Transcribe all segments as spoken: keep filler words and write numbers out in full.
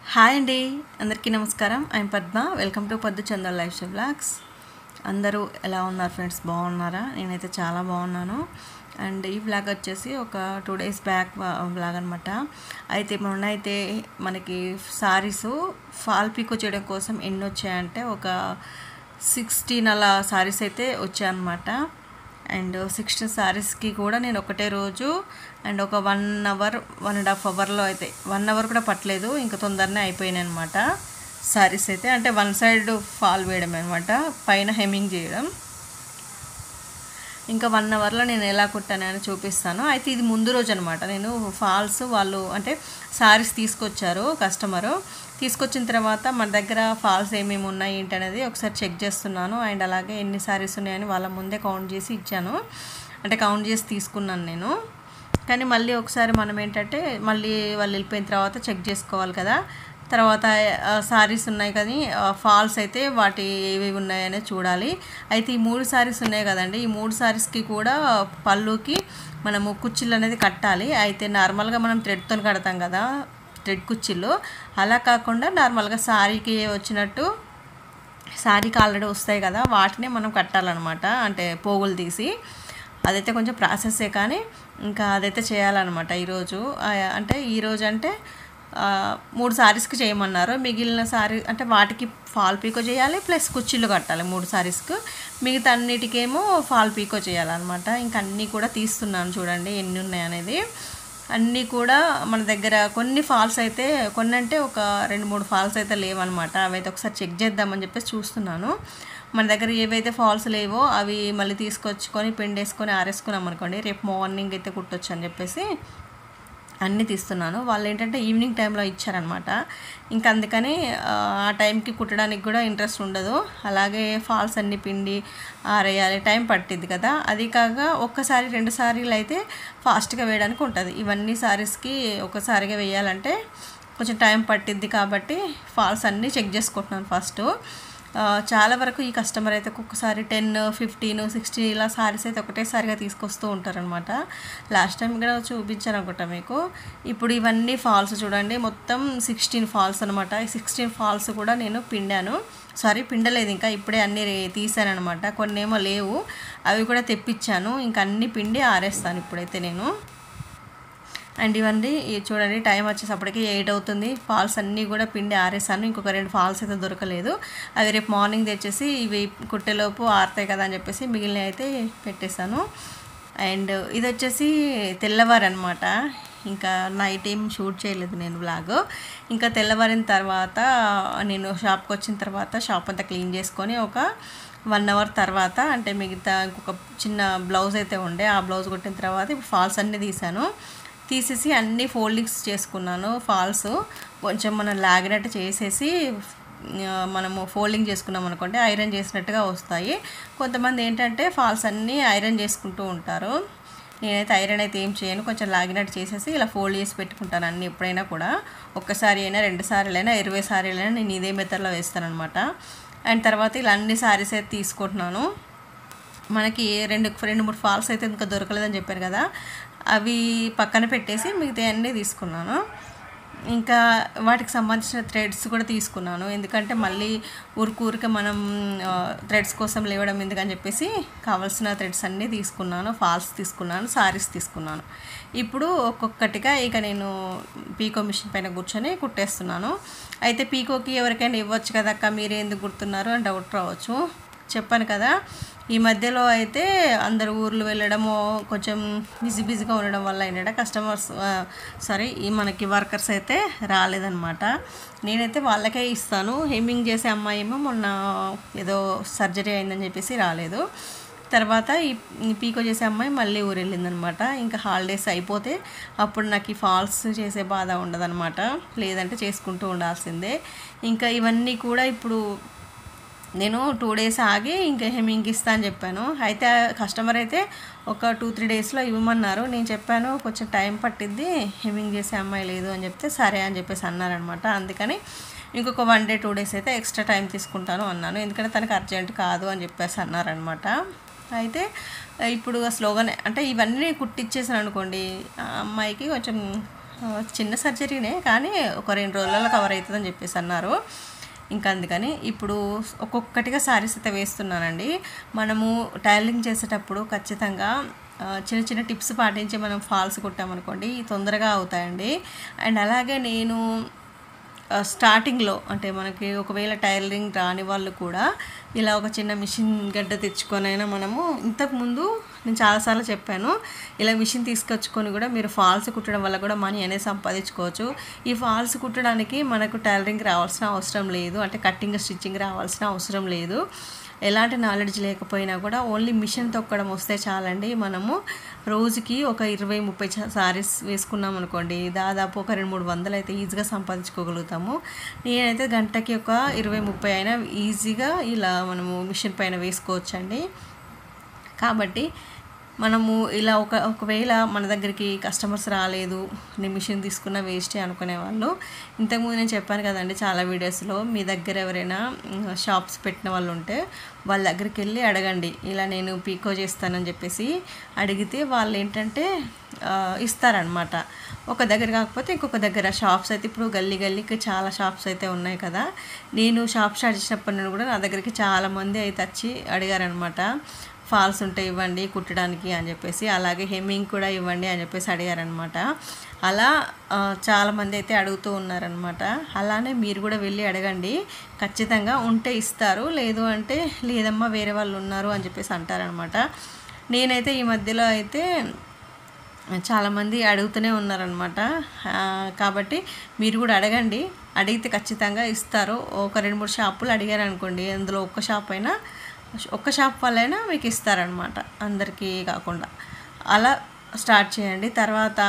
Hi అండి, అందరికీ నమస్కారం. ఐఎమ్ పద్మ. వెల్కమ్ టు పద్దు చందర్ లైఫ్ స్టైల్ బ్లాగ్స్. అందరూ ఎలా ఉన్నారు ఫ్రెండ్స్? బాగున్నారా? నేనైతే చాలా బాగున్నాను. అండ్ ఈ బ్లాగ్ వచ్చేసి ఒక టూ డేస్ బ్యాక్ బ్లాగ్ అనమాట. అయితే మొన్నైతే మనకి సారీస్ ఫాల్ పీకో చేయడం కోసం ఎన్ని వచ్చాయంటే ఒక సిక్స్టీన్ అలా సారీస్ అయితే వచ్చాయన్నమాట. అండ్ సిక్స్టీన్ సారీస్కి కూడా నేను ఒకటే రోజు అండ్ ఒక one hour one and half అవర్లో అయితే వన్ అవర్ కూడా పట్టలేదు, ఇంకా తొందరనే అయిపోయినాయి అనమాట సారీస్ అయితే. అంటే వన్ సైడ్ ఫాల్ వేయడం అనమాట, పైన హెమ్మింగ్ చేయడం. ఇంకా వన్ అవర్లో నేను ఎలా కుట్టానని చూపిస్తాను. అయితే ఇది ముందు రోజు అనమాట. నేను ఫాల్స్ వాళ్ళు అంటే సారీస్ తీసుకొచ్చారు కస్టమరు. తీసుకొచ్చిన తర్వాత మన దగ్గర ఫాల్స్ ఏమేమి ఉన్నాయి ఏంటి అనేది ఒకసారి చెక్ చేస్తున్నాను. అండ్ అలాగే ఎన్ని సారీస్ ఉన్నాయని వాళ్ళ ముందే కౌంట్ చేసి ఇచ్చాను, అంటే కౌంట్ చేసి తీసుకున్నాను నేను. కానీ మళ్ళీ ఒకసారి మనం ఏంటంటే మళ్ళీ వాళ్ళు వెళ్ళిపోయిన తర్వాత చెక్ చేసుకోవాలి కదా. తర్వాత సారీస్ ఉన్నాయి కానీ ఫాల్స్ అయితే వాటి ఏవేవి ఉన్నాయనే చూడాలి. అయితే ఈ మూడు సారీస్ ఉన్నాయి కదండి, ఈ మూడు సారీస్కి కూడా పళ్ళుకి మనము కుచ్చిళ్ళు అనేది కట్టాలి. అయితే నార్మల్గా మనం థ్రెడ్తో కడతాం కదా, థ్రెడ్ కుచ్చిళ్ళు, అలా కాకుండా నార్మల్గా సారీకి వచ్చినట్టు సారీకి ఆల్రెడీ వస్తాయి కదా, వాటినే మనం కట్టాలన్నమాట. అంటే పోగులు తీసి అదైతే కొంచెం ప్రాసెసే, కానీ ఇంకా అదైతే చేయాలన్నమాట ఈరోజు. అంటే ఈరోజు అంటే మూడు సారీస్కి చేయమన్నారు. మిగిలిన సారీ అంటే వాటికి ఫాల్ పీకో చేయాలి, ప్లస్ కుచ్చిళ్ళు కట్టాలి మూడు సారీస్కి. మిగతా అన్నిటికేమో ఫాల్ పీకో చేయాలన్నమాట. ఇంకా అన్నీ కూడా తీస్తున్నాను, చూడండి ఎన్ని ఉన్నాయి అనేది. అన్నీ కూడా మన దగ్గర కొన్ని ఫాల్స్ అయితే, కొన్ని అంటే ఒక రెండు మూడు ఫాల్స్ అయితే లేవన్నమాట. అవైతే ఒకసారి చెక్ చేద్దామని చెప్పేసి చూస్తున్నాను. మన దగ్గర ఏవైతే ఫాల్స్ లేవో అవి మళ్ళీ తీసుకొచ్చుకొని పిండేసుకొని ఆరేసుకున్నాం అనుకోండి, రేపు మార్నింగ్ అయితే కుట్టొచ్చు అని చెప్పేసి అన్నీ తీస్తున్నాను. వాళ్ళు ఏంటంటే ఈవినింగ్ టైంలో ఇచ్చారనమాట. ఇంకా అందుకని ఆ టైంకి కుట్టడానికి కూడా ఇంట్రెస్ట్ ఉండదు. అలాగే ఫాల్స్ అన్నీ పిండి ఆరేయాలి, టైం పట్టిద్ది కదా. అది కాక ఒక్కసారి రెండు సారీలు అయితే ఫాస్ట్గా వేయడానికి ఉంటుంది. ఇవన్నీ సారీస్కి ఒకసారిగా వేయాలంటే కొంచెం టైం పట్టిద్ది కాబట్టి ఫాల్స్ అన్నీ చెక్ చేసుకుంటున్నాను ఫస్ట్. చాలా వరకు ఈ కస్టమర్ అయితే ఒక్కొక్కసారి టెన్ ఫిఫ్టీన్ సిక్స్టీన్ ఇలా సారీస్ అయితే ఒకటేసారిగా తీసుకొస్తూ ఉంటారనమాట. లాస్ట్ టైం కూడా చూపించాను అనుకుంటా మీకు. ఇప్పుడు ఇవన్నీ ఫాల్స్ చూడండి, మొత్తం సిక్స్టీన్ ఫాల్స్ అనమాట. ఈ సిక్స్టీన్ ఫాల్స్ కూడా నేను పిండాను, సారీ పిండలేదు ఇంకా, ఇప్పుడే అన్నీ తీసాను అనమాట. కొన్ని ఏమో లేవు, అవి కూడా తెప్పించాను. ఇంకా అన్నీ పిండి ఆరేస్తాను ఇప్పుడైతే నేను. అండ్ ఇవన్నీ చూడండి, టైం వచ్చేసప్పటికి ఎయిట్ అవుతుంది. ఫాల్స్ అన్నీ కూడా పిండి ఆరేసాను. ఇంకొక రెండు ఫాల్స్ అయితే దొరకలేదు, అవి రేపు మార్నింగ్ తెచ్చేసి ఇవి కుట్టేలోపు ఆరుతాయి కదా అని చెప్పేసి మిగిలిన అయితే పెట్టేశాను. అండ్ ఇది వచ్చేసి తెల్లవారు అనమాట. ఇంకా నైట్ ఏం షూట్ చేయలేదు నేను బ్లాగ్. ఇంకా తెల్లవారిన తర్వాత నేను షాప్కి వచ్చిన తర్వాత షాప్ అంతా క్లీన్ చేసుకొని ఒక వన్ అవర్ తర్వాత, అంటే మిగతా ఇంకొక చిన్న బ్లౌజ్ అయితే ఉండే, ఆ బ్లౌజ్ కుట్టిన తర్వాత ఇప్పుడు ఫాల్స్ అన్నీ తీసాను. తీసేసి అన్నీ ఫోల్డింగ్స్ చేసుకున్నాను. ఫాల్స్ కొంచెం మనం లాగినట్టు చేసేసి మనము ఫోల్డింగ్ చేసుకున్నాం అనుకోండి, ఐరన్ చేసినట్టుగా వస్తాయి. కొంతమంది ఏంటంటే ఫాల్స్ అన్నీ ఐరన్ చేసుకుంటూ ఉంటారు. నేనైతే ఐరన్ అయితే ఏం చేయను, కొంచెం లాగినట్టు చేసేసి ఇలా ఫోల్డ్ చేసి పెట్టుకుంటాను అన్నీ. ఎప్పుడైనా కూడా ఒక్కసారి అయినా రెండు సారీలైనా ఇరవై సారీలైనా నేను ఇదే మెథడ్లో వేస్తాను అనమాట. అండ్ తర్వాత ఇలా అన్ని సారీస్ అయితే తీసుకుంటున్నాను. మనకి రెండు రెండు మూడు ఫాల్స్ అయితే ఇంకా దొరకలేదని చెప్పాను కదా, అవి పక్కన పెట్టేసి మిగతా అన్నీ తీసుకున్నాను. ఇంకా వాటికి సంబంధించిన థ్రెడ్స్ కూడా తీసుకున్నాను, ఎందుకంటే మళ్ళీ ఊరికూరిక మనం థ్రెడ్స్ కోసం లేవడం ఎందుకని చెప్పేసి కావాల్సిన థ్రెడ్స్ అన్నీ తీసుకున్నాను. ఫాల్స్ తీసుకున్నాను, సారీస్ తీసుకున్నాను. ఇప్పుడు ఒక్కొక్కటిగా ఇక నేను పీకో మిషన్ పైన కూర్చొని కుట్టేస్తున్నాను. అయితే పీకోకి ఎవరికైనా ఇవ్వచ్చు కదా అక్క, మీరే ఎందుకు కుడుతున్నారు అని డౌట్ రావచ్చు. చెప్పాను కదా, ఈ మధ్యలో అయితే అందరు ఊర్లు వెళ్ళడము కొంచెం బిజీ బిజీగా ఉండడం వల్ల ఏంటంటే కస్టమర్స్ సారీ ఈ మనకి వర్కర్స్ అయితే రాలేదన్నమాట. నేనైతే వాళ్ళకే ఇస్తాను. హెమ్మింగ్ చేసే అమ్మాయి ఏమో మొన్న ఏదో సర్జరీ అయిందని చెప్పేసి రాలేదు. తర్వాత ఈ పీకో చేసే అమ్మాయి మళ్ళీ ఊరు వెళ్ళిందనమాట. ఇంకా హాలిడేస్ అయిపోతే అప్పుడు నాకు ఈ ఫాల్స్ చేసే బాధ ఉండదన్నమాట, లేదంటే చేసుకుంటూ ఉండాల్సిందే. ఇంకా ఇవన్నీ కూడా ఇప్పుడు నేను టూ డేస్ ఆగి ఇంకా హెమ్మింగ్ ఇస్తా అని చెప్పాను. అయితే కస్టమర్ అయితే ఒక టూ త్రీ డేస్లో ఇవ్వమన్నారు. నేను చెప్పాను కొంచెం టైం పట్టిద్ది, హెమ్మింగ్ చేసే అమ్మాయి లేదు అని చెప్తే సరే అని చెప్పేసి అన్నారనమాట. అందుకని ఇంకొక వన్ డే టూ డేస్ అయితే ఎక్స్ట్రా టైం తీసుకుంటాను అన్నాను, ఎందుకంటే తనకు అర్జెంట్ కాదు అని చెప్పేసి అన్నారనమాట. అయితే ఇప్పుడు స్లోగానే అంటే ఇవన్నీ కుట్టిచ్చేసాను అనుకోండి, ఆ అమ్మాయికి కొంచెం చిన్న సర్జరీనే కానీ ఒక రెండు రోజులలో కవర్ అవుతుందని చెప్పేసి అన్నారు. ఇంకా అందుకని ఇప్పుడు ఒక్కొక్కటిగా శారీస్ అయితే వేస్తున్నానండి. మనము టైలరింగ్ చేసేటప్పుడు ఖచ్చితంగా చిన్న చిన్న టిప్స్ పాటించి మనం ఫాల్స్ కుట్టామనుకోండి తొందరగా అవుతాయండి. అండ్ అలాగే నేను స్టార్టింగ్లో అంటే మనకి ఒకవేళ టైలరింగ్ రాని వాళ్ళు కూడా ఇలా ఒక చిన్న మిషన్ గడ్డ తెచ్చుకొనైనా మనము, ఇంతకుముందు నేను చాలాసార్లు చెప్పాను, ఇలా మిషన్ తీసుకొచ్చుకొని కూడా మీరు ఫాల్స్ కుట్టడం వల్ల కూడా మనీ అనేది సంపాదించుకోవచ్చు. ఈ ఫాల్స్ కుట్టడానికి మనకు టైలరింగ్ రావాల్సిన అవసరం లేదు, అంటే కట్టింగ్ స్టిచ్చింగ్ రావాల్సిన అవసరం లేదు. ఎలాంటి నాలెడ్జ్ లేకపోయినా కూడా ఓన్లీ మిషన్ తొక్కడం వస్తే చాలండి. మనము రోజుకి ఒక ఇరవై ముప్పై సారీస్ వేసుకున్నాం అనుకోండి, దాదాపు ఒక రెండు మూడు వందలు అయితే ఈజీగా సంపాదించుకోగలుగుతాము. నేనైతే గంటకి ఒక ఇరవై ముప్పై అయినా ఈజీగా ఇలా మనము మిషన్ పైన వేసుకోవచ్చండి. కాబట్టి మనము ఇలా ఒక ఒకవేళ మన దగ్గరికి కస్టమర్స్ రాలేదు, నేను మిషన్ తీసుకున్న వేస్టే అనుకునే వాళ్ళు, ఇంతకుముందు నేను చెప్పాను కదండి చాలా వీడియోస్లో, మీ దగ్గర ఎవరైనా షాప్స్ పెట్టిన వాళ్ళు ఉంటే వాళ్ళ దగ్గరికి వెళ్ళి అడగండి, ఇలా నేను పీకో చేస్తానని చెప్పేసి అడిగితే వాళ్ళు ఏంటంటే ఇస్తారనమాట. ఒక దగ్గర కాకపోతే ఇంకొక దగ్గర షాప్స్ అయితే ఇప్పుడు గల్లీ గల్లీకి చాలా షాప్స్ అయితే ఉన్నాయి కదా. నేను షాప్ స్టార్ట్ చేసినప్పటి నుండి కూడా నా దగ్గరికి చాలామంది అయితే వచ్చి అడిగారనమాట, ఫాల్స్ ఉంటే ఇవ్వండి కుట్టడానికి అని చెప్పేసి, అలాగే హెమ్మింగ్ కూడా ఇవ్వండి అని చెప్పేసి అడిగారనమాట. అలా చాలామంది అయితే అడుగుతూ ఉన్నారనమాట. అలానే మీరు కూడా వెళ్ళి అడగండి, ఖచ్చితంగా ఉంటే ఇస్తారు, లేదు అంటే లేదమ్మా వేరే వాళ్ళు ఉన్నారు అని చెప్పేసి అంటారనమాట. నేనైతే ఈ మధ్యలో అయితే చాలామంది అడుగుతూనే ఉన్నారనమాట. కాబట్టి మీరు కూడా అడగండి, అడిగితే ఖచ్చితంగా ఇస్తారు. ఒక రెండు మూడు షాపులు అడిగారు అనుకోండి, అందులో ఒక్క షాప్ అయినా ఒక్క షాప్ వాళ్ళైనా మీకు ఇస్తారనమాట, అందరికీ కాకుండా. అలా స్టార్ట్ చేయండి. తర్వాత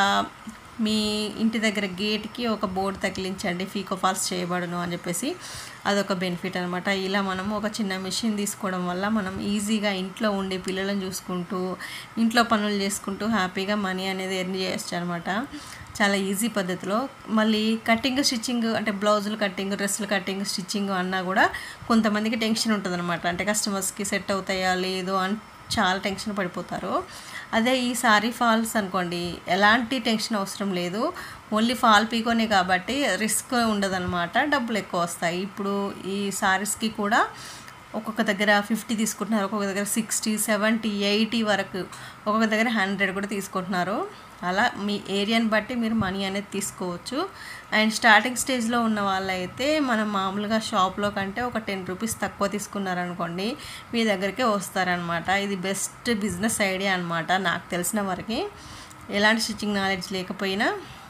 మీ ఇంటి దగ్గర గేట్కి ఒక బోర్డు తగిలించండి, పీకో ఫాల్స్ చేయబడును అని చెప్పేసి, అదొక బెనిఫిట్ అనమాట. ఇలా మనము ఒక చిన్న మిషన్ తీసుకోవడం వల్ల మనం ఈజీగా ఇంట్లో ఉండి పిల్లలను చూసుకుంటూ ఇంట్లో పనులు చేసుకుంటూ హ్యాపీగా మనీ అనేది ఎర్న్ చేయొచ్చు అనమాట, చాలా ఈజీ పద్ధతిలో. మళ్ళీ కటింగ్ స్టిచ్చింగ్ అంటే బ్లౌజులు కటింగ్, డ్రెస్సులు కటింగ్ స్టిచ్చింగ్ అన్నా కూడా కొంతమందికి టెన్షన్ ఉంటుంది అనమాట, అంటే కస్టమర్స్కి సెట్ అవుతాయా లేదో అని చాలా టెన్షన్ పడిపోతారు. అదే ఈ సారీ ఫాల్స్ అనుకోండి ఎలాంటి టెన్షన్ అవసరం లేదు, ఓన్లీ ఫాల్ పీకోనే కాబట్టి రిస్క్ ఉండదన్నమాట, డబ్బులు ఎక్కువ వస్తాయి. ఇప్పుడు ఈ సారీస్కి కూడా ఒక్కొక్క దగ్గర ఫిఫ్టీ తీసుకుంటున్నారు, ఒక్కొక్క దగ్గర సిక్స్టీ సెవెంటీ ఎయిటీ వరకు, ఒక్కొక్క దగ్గర హండ్రెడ్ కూడా తీసుకుంటున్నారు. అలా మీ ఏరియాని బట్టి మీరు మనీ అనేది తీసుకోవచ్చు. అండ్ స్టార్టింగ్ స్టేజ్లో ఉన్న వాళ్ళైతే మనం మామూలుగా షాప్లో కంటే ఒక టెన్ రూపీస్ తక్కువ తీసుకున్నారనుకోండి మీ దగ్గరికే వస్తారనమాట. ఇది బెస్ట్ బిజినెస్ ఐడియా అనమాట నాకు తెలిసిన వరకు, ఎలాంటి స్టిచ్చింగ్ నాలెడ్జ్ లేకపోయినా.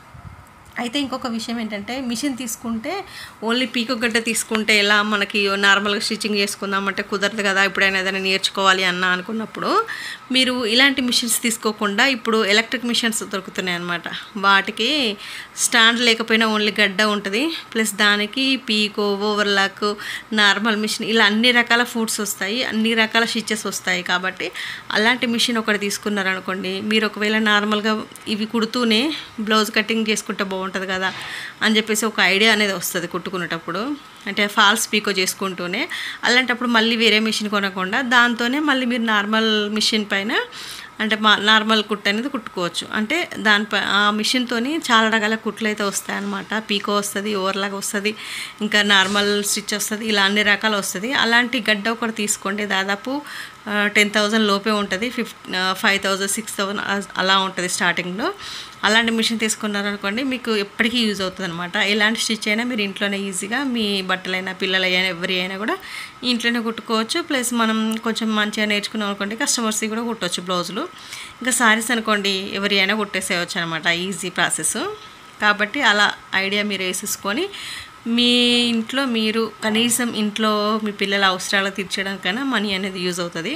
అయితే ఇంకొక విషయం ఏంటంటే, మిషన్ తీసుకుంటే ఓన్లీ పీకో గడ్డ తీసుకుంటే ఎలా మనకి నార్మల్గా స్టిచ్చింగ్ చేసుకుందామంటే కుదరదు కదా, ఎప్పుడైనా ఏదైనా నేర్చుకోవాలి అన్న అనుకున్నప్పుడు మీరు ఇలాంటి మిషన్స్ తీసుకోకుండా ఇప్పుడు ఎలక్ట్రిక్ మిషన్స్ దొరుకుతున్నాయి అన్నమాట. వాటికి స్టాండ్ లేకపోయినా ఓన్లీ గడ్డ ఉంటుంది, ప్లస్ దానికి పీకో, ఓవర్లాక్, నార్మల్ మిషన్ ఇలా అన్ని రకాల ఫుడ్స్ వస్తాయి, అన్ని రకాల స్టిచెస్ వస్తాయి. కాబట్టి అలాంటి మిషన్ ఒకటి తీసుకున్నారనుకోండి, మీరు ఒకవేళ నార్మల్గా ఇవి కుడుతూనే బ్లౌజ్ కటింగ్ చేసుకుంటే బాగుంటుంది ఉంటుంది కదా అని చెప్పేసి ఒక ఐడియా అనేది వస్తుంది కుట్టుకునేటప్పుడు, అంటే ఫాల్స్ పీకో చేసుకుంటూనే. అలాంటప్పుడు మళ్ళీ వేరే మిషన్ కొనకుండా దాంతోనే మళ్ళీ మీరు నార్మల్ మిషన్ పైన అంటే మా నార్మల్ కుట్టు అనేది కుట్టుకోవచ్చు. అంటే దానిపై ఆ మిషన్తోని చాలా రకాల కుట్లు అయితే వస్తాయి అన్నమాట. పీకో వస్తుంది, ఓవర్లాగా వస్తుంది, ఇంకా నార్మల్ స్టిచ్ వస్తుంది, ఇలా అన్ని రకాలు వస్తుంది. అలాంటి గడ్డ ఒకటి తీసుకోండి, దాదాపు టెన్ థౌజండ్ లోపే ఉంటుంది, ఫిఫ్ ఫైవ్ థౌజండ్ సిక్స్ థౌజండ్ అలా ఉంటుంది స్టార్టింగ్లో. అలాంటి మిషన్ తీసుకున్నారనుకోండి మీకు ఎప్పటికీ యూజ్ అవుతుంది అనమాట. ఎలాంటి స్టిచ్ అయినా మీరు ఇంట్లోనే ఈజీగా మీ బట్టలైనా పిల్లలైనా ఎవరి అయినా కూడా ఇంట్లోనే కుట్టుకోవచ్చు. ప్లస్ మనం కొంచెం మంచిగా నేర్చుకున్నాం అనుకోండి కస్టమర్స్కి కూడా కుట్టవచ్చు బ్లౌజులు. ఇంకా సారీస్ అనుకోండి ఎవరి అయినా కుట్టేసేయచ్చు అనమాట, ఈజీ ప్రాసెస్. కాబట్టి అలా ఐడియా మీరు వేసేసుకొని మీ ఇంట్లో మీరు కనీసం ఇంట్లో మీ పిల్లల అవసరాలు తీర్చడానికైనా మనీ అనేది యూజ్ అవుతుంది.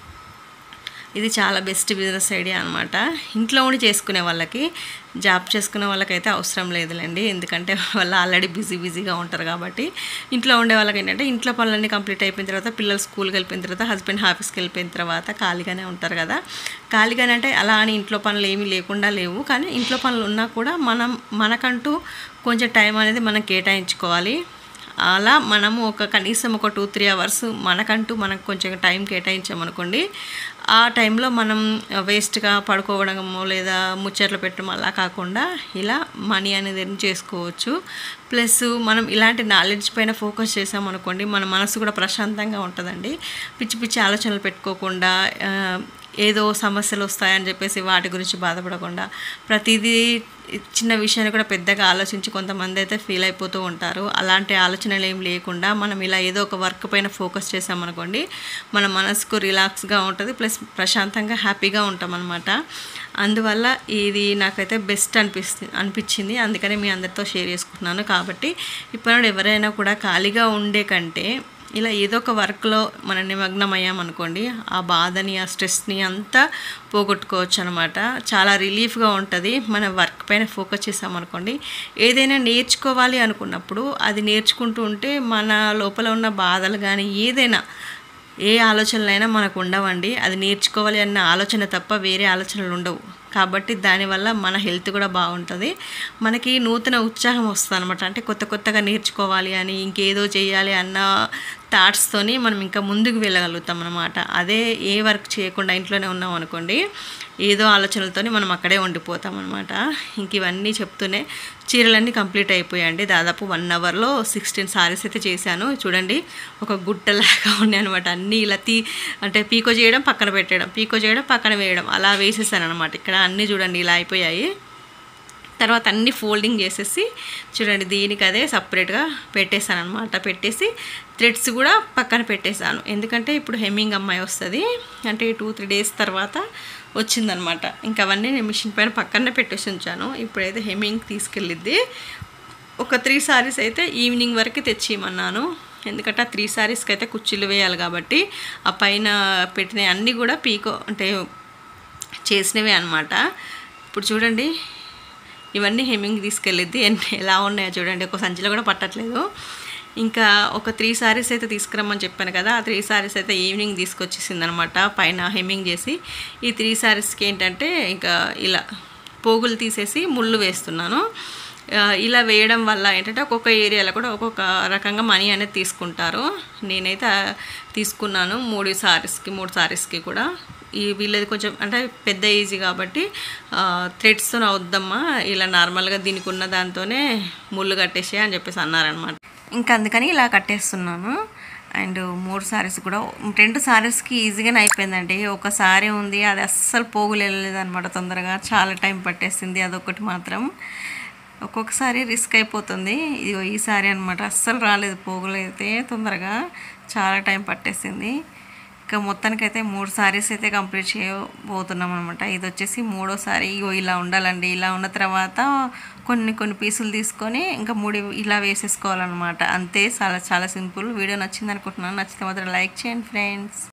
ఇది చాలా బెస్ట్ బిజినెస్ ఐడియా అనమాట. ఇంట్లో ఉండి చేసుకునే వాళ్ళకి, జాబ్ చేసుకునే వాళ్ళకైతే అవసరం లేదులేండి, ఎందుకంటే వాళ్ళు ఆల్రెడీ బిజీ బిజీగా ఉంటారు. కాబట్టి ఇంట్లో ఉండే వాళ్ళకి ఏంటంటే ఇంట్లో పనులన్నీ కంప్లీట్ అయిపోయిన తర్వాత, పిల్లలు స్కూల్కి వెళ్ళిపోయిన తర్వాత, హస్బెండ్ ఆఫీస్కి వెళ్ళిపోయిన తర్వాత ఖాళీగానే ఉంటారు కదా. ఖాళీగానే అంటే అలా అని ఇంట్లో పనులు ఏమీ లేకుండా లేవు, కానీ ఇంట్లో పనులు ఉన్నా కూడా మనం మనకంటూ కొంచెం టైం అనేది మనం కేటాయించుకోవాలి. అలా మనము ఒక కనీసం ఒక టూ త్రీ అవర్స్ మనకంటూ మనకు కొంచెం టైం కేటాయించామనుకోండి, ఆ టైంలో మనం వేస్ట్గా పడుకోవడము లేదా ముచ్చట్లు పెట్టడం అలా కాకుండా ఇలా మనీ అనేది ఎర్న్ చేసుకోవచ్చు. ప్లస్ మనం ఇలాంటి నాలెడ్జ్ పైన ఫోకస్ చేసామనుకోండి మన మనసు కూడా ప్రశాంతంగా ఉంటుందండి. పిచ్చి పిచ్చి ఆలోచనలు పెట్టుకోకుండా ఏదో సమస్యలు వస్తాయని చెప్పేసి వాటి గురించి బాధపడకుండా ప్రతిదీ చిన్న విషయాన్ని కూడా పెద్దగా ఆలోచించి కొంతమంది అయితే ఫీల్ అయిపోతూ ఉంటారు. అలాంటి ఆలోచనలు ఏం లేకుండా మనం ఇలా ఏదో ఒక వర్క్ పైన ఫోకస్ చేసామనుకోండి మన మనసుకు రిలాక్స్గా ఉంటుంది, ప్లస్ ప్రశాంతంగా హ్యాపీగా ఉంటాం అనమాట. అందువల్ల ఇది నాకైతే బెస్ట్ అనిపిస్తుంది అనిపించింది అందుకని మీ అందరితో షేర్ చేసుకుంటున్నాను. కాబట్టి ఇప్పుడు ఎవరైనా కూడా ఖాళీగా ఉండే కంటే ఇలా ఏదో ఒక వర్క్లో మనం నిమగ్నం అయ్యామనుకోండి ఆ బాధని ఆ స్ట్రెస్ని అంతా పోగొట్టుకోవచ్చు అనమాట. చాలా రిలీఫ్గా ఉంటుంది. మన వర్క్ పైన ఫోకస్ చేసామనుకోండి ఏదైనా నేర్చుకోవాలి అనుకున్నప్పుడు అది నేర్చుకుంటూ ఉంటే మన లోపల ఉన్న బాధలు కానీ ఏదైనా ఏ ఆలోచనలైనా మనకు ఉండవండి. అది నేర్చుకోవాలి అన్న ఆలోచన తప్ప వేరే ఆలోచనలు ఉండవు. కాబట్టి దానివల్ల మన హెల్త్ కూడా బాగుంటుంది. మనకి నూతన ఉత్సాహం వస్తుంది అనమాట. అంటే కొత్త కొత్తగా నేర్చుకోవాలి అని ఇంకేదో చేయాలి అన్న థాట్స్తోని మనం ఇంకా ముందుకు వెళ్ళగలుగుతాం అనమాట. అదే ఏ వర్క్ చేయకుండా ఇంట్లోనే ఉన్నాం అనుకోండి ఏదో ఆలోచనలతోని మనం అక్కడే ఉండిపోతాం అనమాట. ఇంక ఇవన్నీ చెప్తూనే చీరలన్నీ కంప్లీట్ అయిపోయాయండి. దాదాపు వన్ అవర్లో సిక్స్టీన్ సారీస్ అయితే చేశాను. చూడండి ఒక గుట్టలాగా ఉన్నాయి అనమాట. అన్నీ ఇలా తీ అంటే పీకో చేయడం పక్కన పెట్టడం, పీకో చేయడం పక్కన వేయడం అలా వేసేసాను అనమాట. ఇక్కడ అన్నీ చూడండి ఇలా అయిపోయాయి. తర్వాత అన్నీ ఫోల్డింగ్ చేసేసి చూడండి దీనికి అదే సపరేట్గా పెట్టేశాను అనమాట. పెట్టేసి థ్రెడ్స్ కూడా పక్కన పెట్టేశాను. ఎందుకంటే ఇప్పుడు హెమ్మింగ్ అమ్మాయి వస్తుంది అంటే టూ త్రీ డేస్ తర్వాత వచ్చిందనమాట. ఇంకా అవన్నీ నేను మిషన్ పైన పక్కనే పెట్టేసి ఉంచాను. ఇప్పుడైతే హెమ్మింగ్ తీసుకెళ్ళిద్ది. ఒక త్రీ సారీస్ అయితే ఈవినింగ్ వరకు తెచ్చిమన్నాను. ఎందుకంటే ఆ త్రీ సారీస్కి అయితే కుర్చీలు వేయాలి కాబట్టి ఆ పైన పెట్టినవి అన్నీ కూడా పీకో అంటే చేసినవే అనమాట. ఇప్పుడు చూడండి ఇవన్నీ హెమ్మింగ్ తీసుకెళ్ళిద్ది. ఎలా ఉన్నాయో చూడండి, ఒక సంచిలో కూడా పట్టట్లేదు. ఇంకా ఒక త్రీ సారీస్ అయితే తీసుకురమ్మని చెప్పాను కదా, ఆ త్రీ సారీస్ అయితే ఈవినింగ్ తీసుకొచ్చేసింది అనమాట పైన హెమ్మింగ్ చేసి. ఈ త్రీ సారీస్కి ఏంటంటే ఇంకా ఇలా పోగులు తీసేసి ముళ్ళు వేస్తున్నాను. ఇలా వేయడం వల్ల ఏంటంటే ఒక్కొక్క ఏరియాలో కూడా ఒక్కొక్క రకంగా మనీ అనేది తీసుకుంటారు. నేనైతే తీసుకున్నాను మూడు సారీస్కి మూడు సారీస్కి కూడా. ఈ వీళ్ళది కొంచెం అంటే పెద్ద ఈజీ కాబట్టి థ్రెడ్స్తో అవుద్దమ్మా ఇలా నార్మల్గా దీనికి ఉన్న దాంతోనే ముళ్ళు కట్టేసే అని చెప్పేసి అన్నారనమాట. ఇంకా అందుకని ఇలా కట్టేస్తున్నాను. అండ్ మూడు సారీస్ కూడా రెండు సారీస్కి ఈజీగానే అయిపోయిందండి. ఒక సారీ ఉంది అది అస్సలు పోగులు వెళ్ళలేదు అనమాట, తొందరగా చాలా టైం పట్టేసింది. అదొకటి మాత్రం ఒక్కొక్కసారి రిస్క్ అయిపోతుంది. ఇది ఈ సారీ అనమాట, అస్సలు రాలేదు పోగులు అయితే, తొందరగా చాలా టైం పట్టేసింది. ఇంకా మొత్తానికైతే మూడు సారీస్ అయితే కంప్లీట్ చేయబోతున్నాం అనమాట. ఇది వచ్చేసి మూడో సారీ. ఇగో ఇలా ఉండాలండి. ఇలా ఉన్న తర్వాత కొన్ని కొన్ని పీసులు తీసుకొని ఇంకా మూడు ఇలా వేసేసుకోవాలన్నమాట. అంతే, చాలా చాలా సింపుల్. వీడియో నచ్చింది అనుకుంటున్నాను. నచ్చితే మాత్రం లైక్ చేయండి ఫ్రెండ్స్.